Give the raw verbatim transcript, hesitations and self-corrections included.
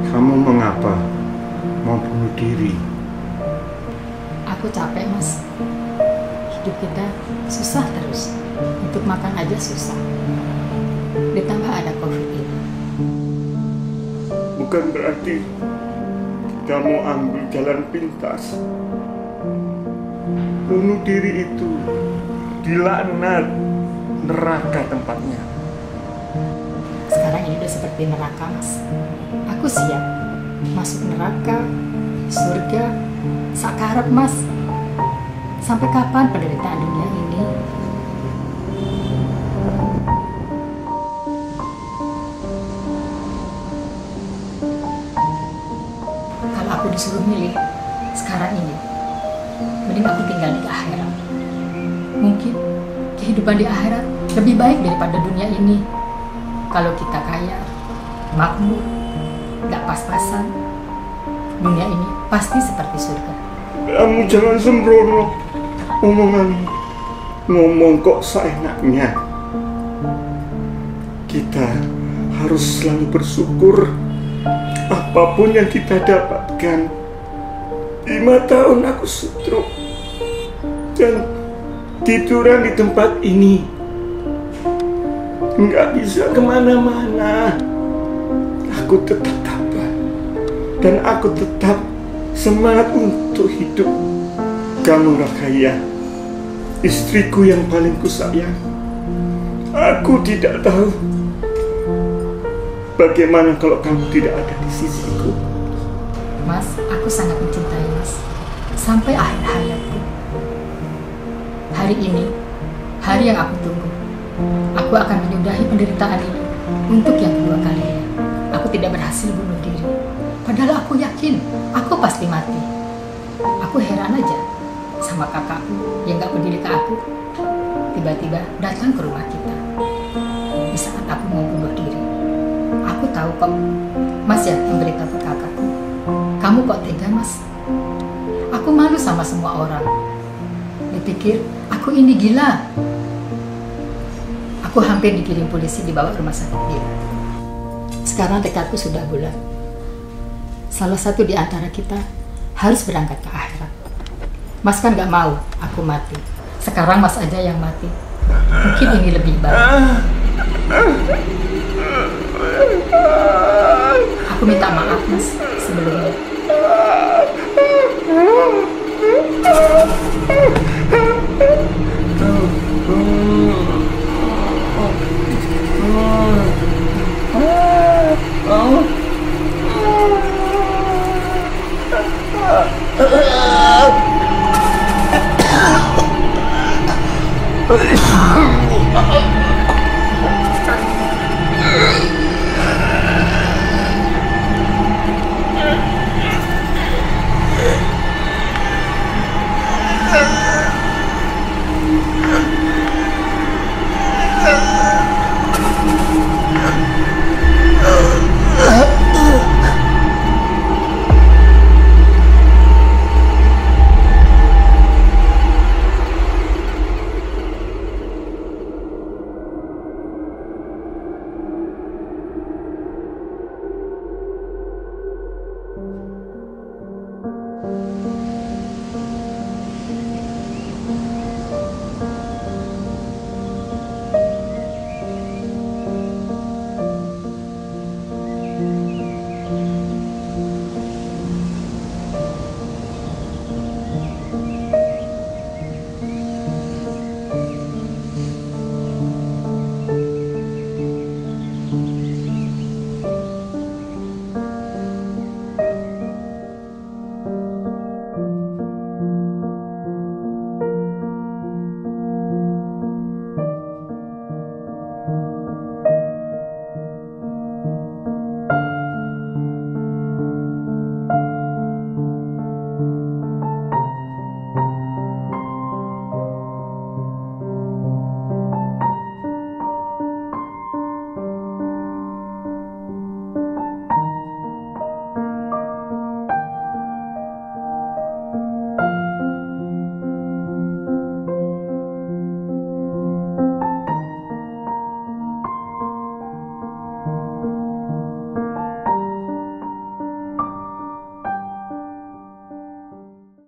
Kamu mengapa mau bunuh diri? Aku capek, Mas. Hidup kita susah terus. Untuk makan aja susah. Ditambah ada COVID ini. Bukan berarti kita mau ambil jalan pintas. Bunuh diri itu dilaknat, neraka tempatnya. Sekarang ini udah seperti neraka, Mas. Aku siap masuk neraka, surga, sakarep, Mas. Sampai kapan penderitaan dunia ini? Kalau aku disuruh milih sekarang ini, mending aku tinggal di akhirat. Mungkin kehidupan di akhirat lebih baik daripada dunia ini. Kalau kita kaya, makmur, gak pas-pasan, dunia ini pasti seperti surga. Kamu jangan sembrono. Omongan ngomong kok seenaknya. Kita harus selalu bersyukur apapun yang kita dapatkan. Lima tahun aku stroke dan tiduran di tempat ini, nggak bisa kemana-mana. Aku tetap tabah dan aku tetap semangat untuk hidup. Kamu Rakaya, istriku yang paling kusayang. Aku tidak tahu bagaimana kalau kamu tidak ada di sisiku. Mas, aku sangat mencintai Mas sampai akhir hayatku. Hari ini, hari yang aku tunggu. Aku akan menyudahi penderitaan ini untuk yang kedua kalinya. Aku tidak berhasil bunuh diri. Padahal aku yakin aku pasti mati. Aku heran aja sama kakakku yang gak peduli ke aku. Tiba-tiba datang ke rumah kita. Di saat aku mau bunuh diri. Aku tahu kok Mas ya yang beritahu ke kakakku. Kamu kok tega, Mas? Aku malu sama semua orang. Dipikir aku ini gila. Aku hampir dikirim polisi dibawa ke rumah sakit gila. Sekarang tekadku sudah bulat. Salah satu di antara kita harus berangkat ke akhirat. Mas kan gak mau aku mati. Sekarang Mas aja yang mati. Mungkin ini lebih baik. Aku minta maaf, Mas, sebelumnya. Oh.